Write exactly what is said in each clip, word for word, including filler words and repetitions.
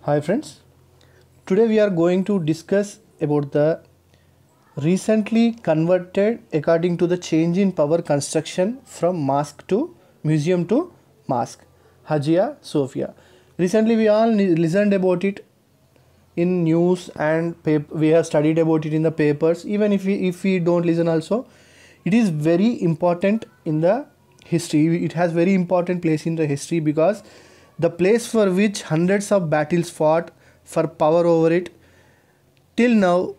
Hi friends, today we are going to discuss about the recently converted according to the change in power construction from mosque to museum to mosque, Hagia Sophia. Recently we all listened about it in news and paper. We have studied about it in the papers. Even if we, if we don't listen also, it is very important in the history. It has very important place in the history because the place for which hundreds of battles fought for power over it, till now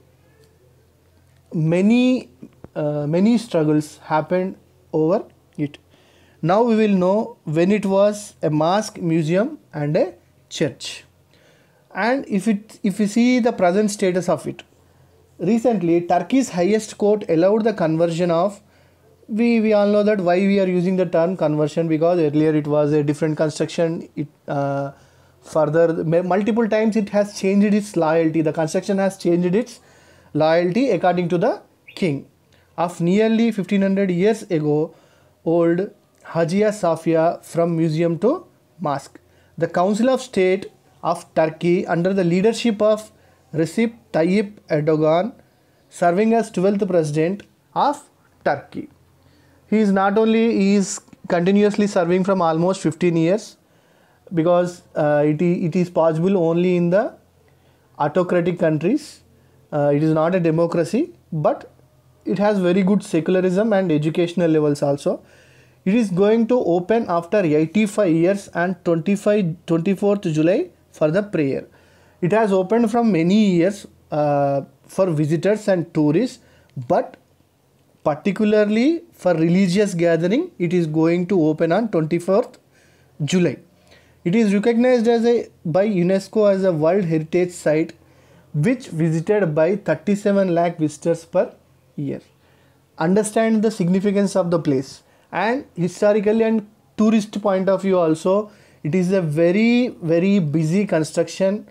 many uh, many struggles happened over it. Now we will know when it was a mosque, museum and a church. And if it if we see the present status of it, recently Turkey's highest court allowed the conversion of, we we all know that why we are using the term conversion, because earlier it was a different construction. It uh, further multiple times it has changed its loyalty. The construction has changed its loyalty according to the king. Of nearly fifteen hundred years ago old Hagia Sophia from museum to mosque. The Council of State of Turkey under the leadership of Recep Tayyip Erdogan, serving as twelfth president of Turkey. He is not only he is continuously serving from almost fifteen years, because uh, it, it is possible only in the autocratic countries. Uh, it is not a democracy, but it has very good secularism and educational levels also. It is going to open after eighty-five years and twenty-fourth July for the prayer. It has opened from many years uh, for visitors and tourists, but particularly for religious gathering, it is going to open on twenty-fourth July. It is recognized as a by UNESCO as a World Heritage Site, which visited by thirty-seven lakh visitors per year. Understand the significance of the place, and historically and tourist point of view also, it is a very very busy construction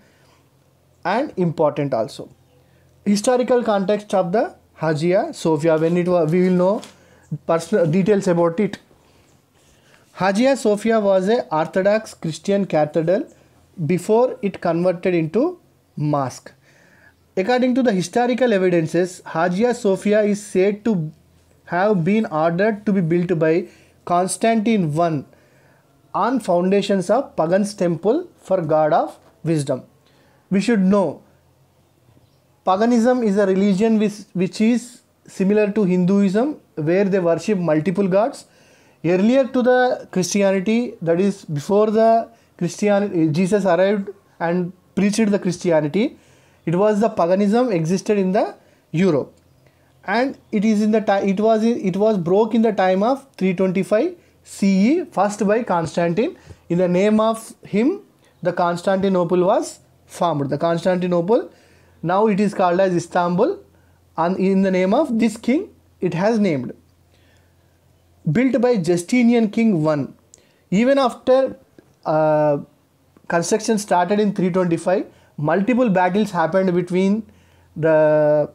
and important also. Historical context of the Hagia Sophia, when it was, we will know personal details about it. Hagia Sophia was a Orthodox Christian cathedral before it converted into mosque. According to the historical evidences, Hagia Sophia is said to have been ordered to be built by Constantine the First on foundations of Pagan's temple for god of wisdom. We should know Paganism is a religion which, which is similar to Hinduism, where they worship multiple gods. Earlier to the Christianity, that is before the Christianity, Jesus arrived and preached the Christianity, it was the paganism existed in the Europe, and it is in the time it was it was broke in the time of three twenty-five C E, first by Constantine. In the name of him, the Constantinople was formed. The Constantinople, now it is called as Istanbul, and in the name of this king it has named. Built by Justinian King the First. Even after uh, construction started in three twenty-five, multiple battles happened between the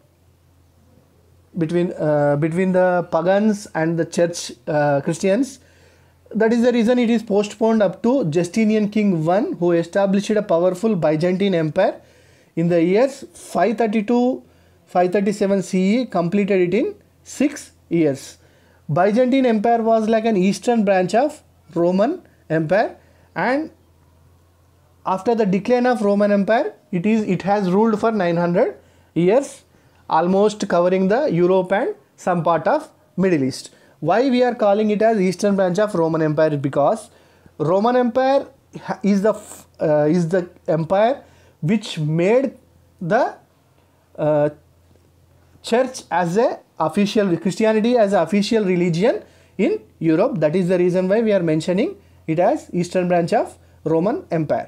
between uh, between the pagans and the church uh, Christians. That is the reason it is postponed up to Justinian King the First, who established a powerful Byzantine empire in the years five thirty-two to five thirty-seven C E, completed it in six years. Byzantine Empire was like an eastern branch of Roman Empire, and after the decline of Roman Empire, it is it has ruled for nine hundred years, almost covering the Europe and some part of Middle East. Why we are calling it as eastern branch of Roman Empire? Because Roman Empire is the uh, is the empire which made the uh, church as a official, Christianity as an official religion in Europe. That is the reason why we are mentioning it as eastern branch of Roman Empire.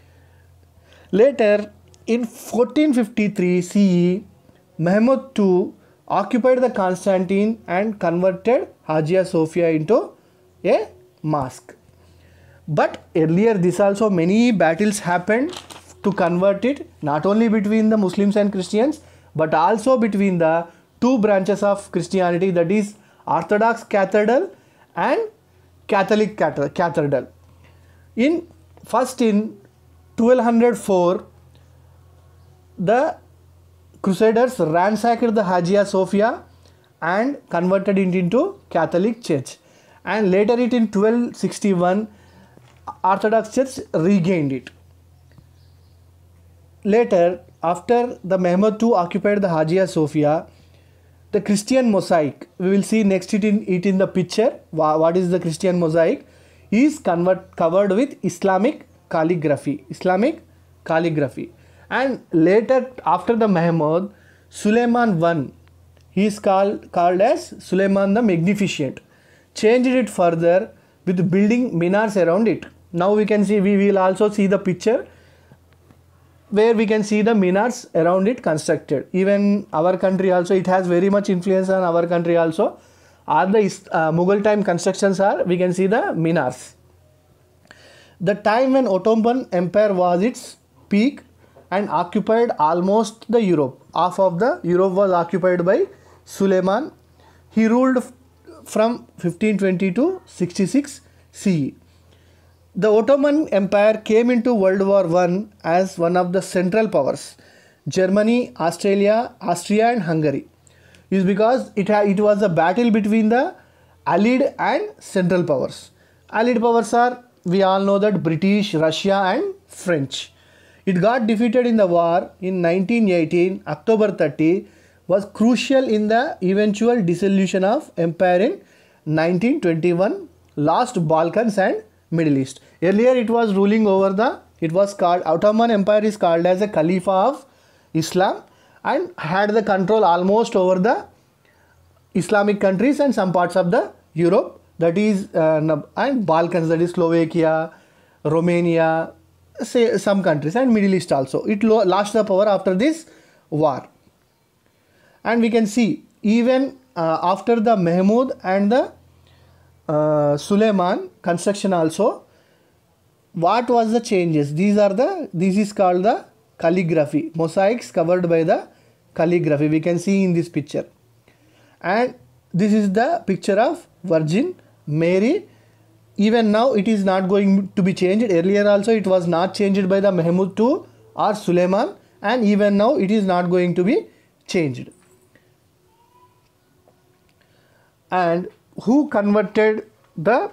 Later in fourteen fifty-three C E, Mehmed the Second occupied the Constantine and converted Hagia Sophia into a mosque. But earlier this also many battles happened to convert it, not only between the Muslims and Christians, but also between the two branches of Christianity, that is Orthodox Cathedral and Catholic Cathedral. In first in twelve oh four, the Crusaders ransacked the Hagia Sophia and converted it into Catholic Church, and later it in twelve sixty-one Orthodox Church regained it. Later, after the Mehmed the Second occupied the Hagia Sophia, the Christian mosaic, we will see next it in, it in the picture, what is the Christian mosaic, is convert, covered with Islamic calligraphy, Islamic calligraphy. And later, after the Mehmed, Suleiman the First, he is called, called as Suleiman the Magnificent, changed it further with building minars around it. Now we can see, we will also see the picture where we can see the minars around it constructed. Even our country also, it has very much influence on our country also. All the uh, Mughal time constructions are, we can see the minars. The time when Ottoman Empire was its peak and occupied almost the Europe. Half of the Europe was occupied by Suleiman. He ruled from fifteen twenty to sixty-six C E. The Ottoman Empire came into World War One as one of the central powers. Germany, Australia, Austria and Hungary. Is because it, it was a battle between the Allied and Central powers. Allied powers are, we all know that, British, Russia and French. It got defeated in the war in nineteen eighteen, October thirtieth, was crucial in the eventual dissolution of empire in nineteen twenty-one, lost Balkans and Middle East. Earlier it was ruling over the, it was called, Ottoman Empire is called as a Khalifa of Islam and had the control almost over the Islamic countries and some parts of the Europe, that is uh, and Balkans, that is Slovakia, Romania, say some countries, and Middle East also. It lost the power after this war. And we can see even uh, after the Mahmud and the uh, Suleiman construction also, what was the changes? These are the, this is called the calligraphy, mosaics covered by the calligraphy, we can see in this picture. And this is the picture of Virgin Mary. Even now it is not going to be changed. Earlier also it was not changed by the Mahmud the Second or Suleiman, and even now it is not going to be changed. And who converted the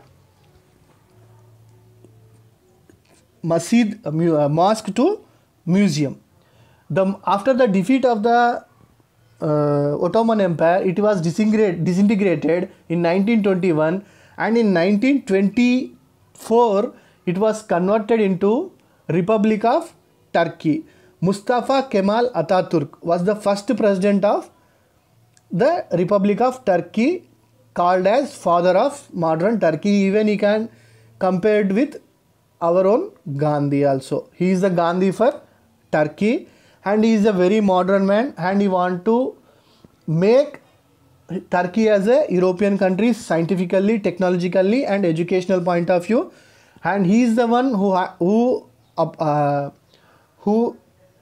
Masjid, uh, mosque to museum? The, after the defeat of the uh, Ottoman Empire, it was disintegrated in nineteen twenty-one, and in nineteen twenty-four it was converted into Republic of Turkey. Mustafa Kemal Atatürk was the first president of the Republic of Turkey, called as father of modern Turkey. Even he can compared with our own Gandhi also. He is the Gandhi for Turkey, and he is a very modern man, and he want to make Turkey as a European country scientifically, technologically and educational point of view. And he is the one who who uh, who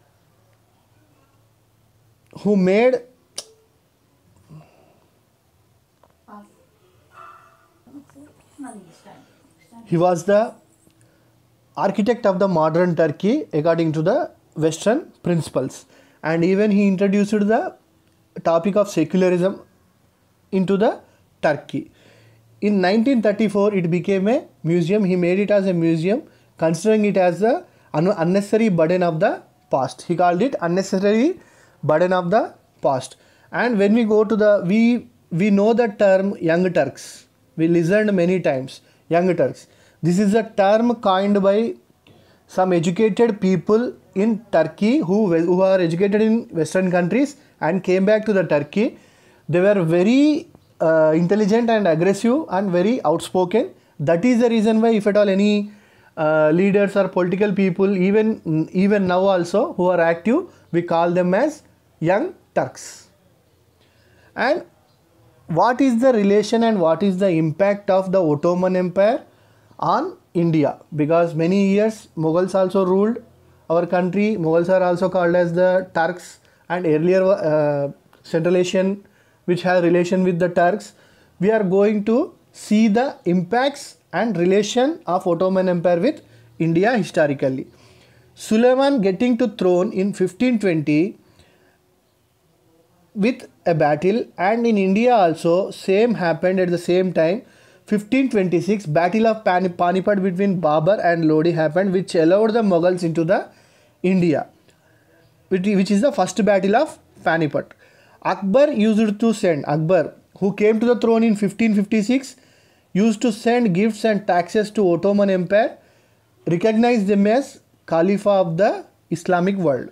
who made he was the architect of the modern Turkey according to the Western principles. And even he introduced the topic of secularism into the Turkey. In nineteen thirty-four it became a museum. He made it as a museum, considering it as the unnecessary burden of the past. He called it unnecessary burden of the past. And when we go to the, we we know the term Young Turks. We listened many times, Young Turks. This is a term coined by some educated people in Turkey who, who are educated in Western countries and came back to the Turkey. They were very uh, intelligent and aggressive and very outspoken. That is the reason why, if at all any uh, leaders or political people, even, even now also, who are active, we call them as Young Turks. And what is the relation and what is the impact of the Ottoman Empire on India? Because many years Mughals also ruled our country. Mughals are also called as the Turks, and earlier uh, Central Asian, which have relation with the Turks. We are going to see the impacts and relation of Ottoman Empire with India historically. Suleiman getting to throne in fifteen twenty with a battle, and in India also same happened at the same time. fifteen twenty-six Battle of Pani- Panipat between Babur and Lodi happened, which allowed the Mughals into the India, which which is the first battle of Panipat. Akbar used to send, Akbar who came to the throne in fifteen fifty-six used to send gifts and taxes to Ottoman Empire, recognized them as Khalifa of the Islamic world.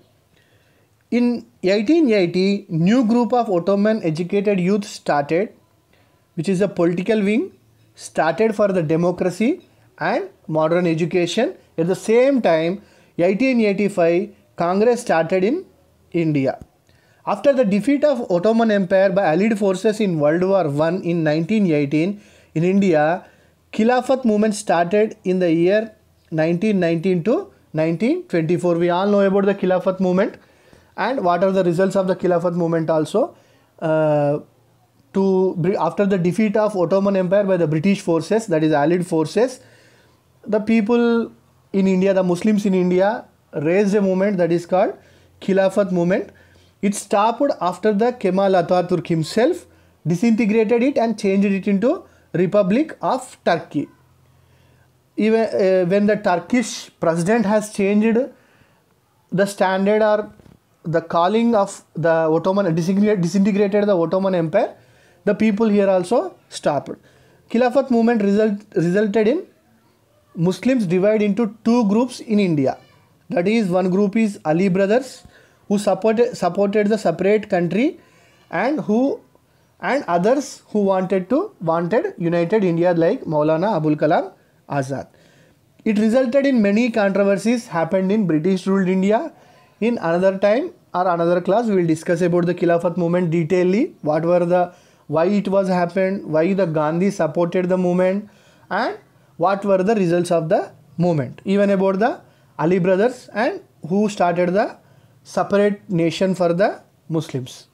In eighteen eighty, new group of Ottoman educated youth started, which is a political wing, started for the democracy and modern education. At the same time, eighteen eighty-five, Congress started in India. After the defeat of Ottoman Empire by Allied forces in World War One in nineteen eighteen, in India, Khilafat movement started in the year nineteen nineteen to nineteen twenty-four. We all know about the Khilafat movement and what are the results of the Khilafat movement also. Uh, to after the defeat of Ottoman Empire by the British forces, that is Allied forces, the people in India, the Muslims in India raised a movement that is called Khilafat movement. It stopped after the Kemal Atatürk himself disintegrated it and changed it into Republic of Turkey. Even uh, when the Turkish president has changed the standard or the calling of the Ottoman, disintegrated the Ottoman Empire, the people here also stopped. Khilafat movement result, resulted in Muslims divide into two groups in India. That is, one group is Ali brothers who supported supported the separate country, and who and others who wanted to wanted united India like Maulana Abul Kalam Azad. It resulted in many controversies happened in British ruled India. In another time or another class, we will discuss about the Khilafat movement detailedly. What were the why it was happened, why the Gandhi supported the movement, and what were the results of the movement. Even about the Ali brothers and who started the separate nation for the Muslims.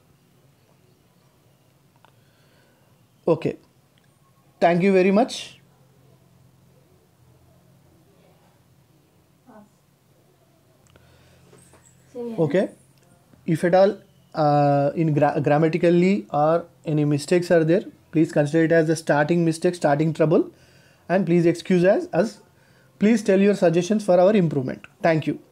Okay. Thank you very much. Okay. If at all uh, in gra grammatically or any mistakes are there, please consider it as the starting mistake, starting trouble, and please excuse us, as please tell your suggestions for our improvement. Thank you.